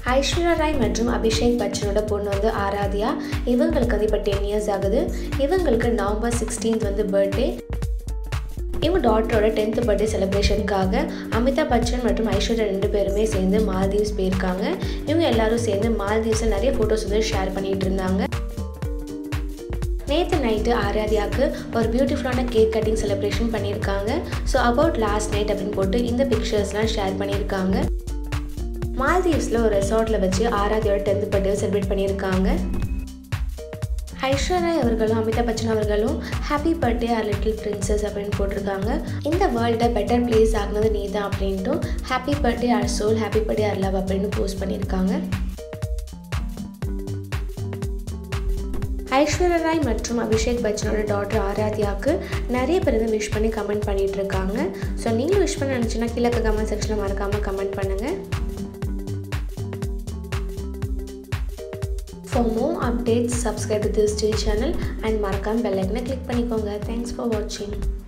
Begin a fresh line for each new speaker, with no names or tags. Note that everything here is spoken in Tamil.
ஐஸ்வர்யா ராய் மற்றும் அபிஷேக் பச்சனோட பொண்ணு வந்து ஆராத்யா. இவங்களுக்கு வந்து இப்போ 10 இயர்ஸ் ஆகுது. இவங்களுக்கு நவம்பர் 16 வந்து பர்த்டே. இவங்க டாட்டரோட 10th பர்த்டே செலிப்ரேஷனுக்காக அமிதாப் பச்சன் மற்றும் ஐஸ்வர்யா 2 பேருமே சேர்ந்து மால்தீவ்ஸ் போயிருக்காங்க. இவங்க எல்லாரும் சேர்ந்து மால்தீவ்ஸில் நிறைய ஃபோட்டோஸ் வந்து ஷேர் பண்ணிகிட்டு இருந்தாங்க. நேற்று நைட்டு ஆராத்யாவுக்கு ஒரு பியூட்டிஃபுல்லான கேக் கட்டிங் செலிப்ரேஷன் பண்ணியிருக்காங்க. ஸோ அபவுட் லாஸ்ட் நைட் அப்படின்னு போட்டு இந்த பிக்சர்ஸ்லாம் ஷேர் பண்ணியிருக்காங்க. மால்தீவ்ஸில் ஒரு ரெசார்ட்டில் வச்சு ஆராத்யாவோட 10th பர்த்டே செலிப்ரேட் பண்ணியிருக்காங்க. ஐஸ்வர்யா அவர்களும் அமிதாப் பச்சன் அவர்களும் happy birthday our little princess அப்படின்னு போட்டிருக்காங்க. இந்த வேர்ல்டை பெட்டர் பிளேஸ் ஆகுனது நீ தான் அப்படின்ட்டும் happy birthday our soul, happy birthday our love அப்படின்னு போஸ்ட் பண்ணியிருக்காங்க. ஐஸ்வர்யா ராய் மற்றும் அபிஷேக் பச்சனோட டாட்டர் ஆராத்யாவுக்கு நிறைய பேர் வந்து விஷ் பண்ணி கமெண்ட் பண்ணிகிட்டு இருக்காங்க. ஸோ நீங்களும் விஷ் பண்ண நினச்சின்னா கீழே கமெண்ட் செக்ஷனில் மறக்காமல் கமெண்ட் பண்ணுங்கள். For more updates, subscribe to this channel and மறக்காம bell icon click பண்ணிக்கோங்க. Thanks for watching.